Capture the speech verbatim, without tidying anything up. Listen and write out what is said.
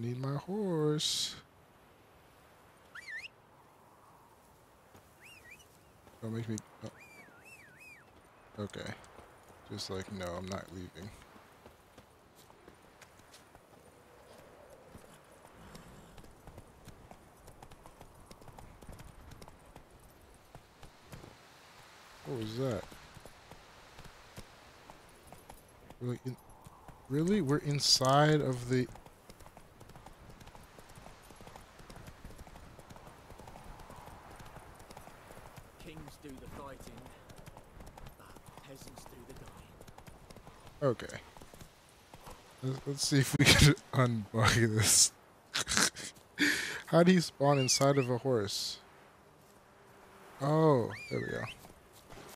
need my horse. Don't make me... Oh. Okay. Just like, no, I'm not leaving. What was that? Really? In, really? We're inside of the... Kings do the fighting, but peasants do the dying. Okay. Let's, let's see if we can unbug this. How do you spawn inside of a horse? Oh, there we go.